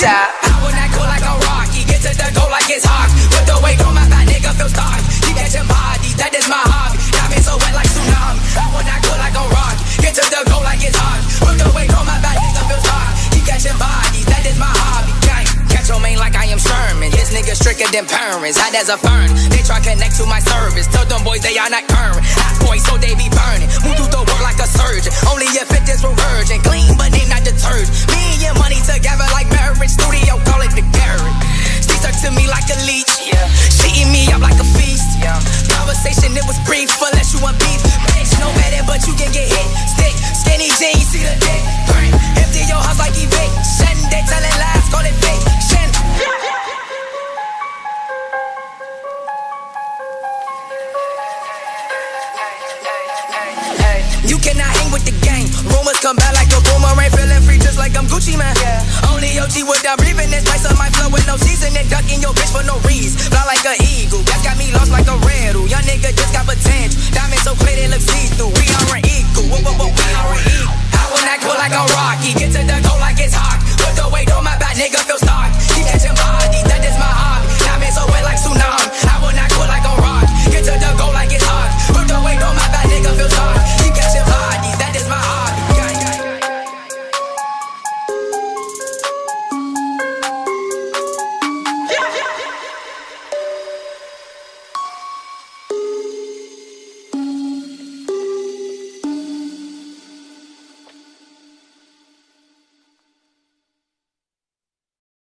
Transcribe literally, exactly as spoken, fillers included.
job. I would not go like a rocky, get to the goal like it's hot. With the weight on my back, nigga feel stark. Keep catching bodies, that is my hobby. Got me so wet like tsunami. I would not go like a rocky, get to the goal like it's hot. With the weight on my back, nigga feel stark. Keep catching bodies, that is my hobby. Gang, catch your main like I am Sherman. This nigga stricter than parents, hot as a fern. They try connect to my service. Tell them boys they are not current. Hot boys so they be burning. Move through the work like a surgeon. Only if it is for virgin. Clean but name not detergent.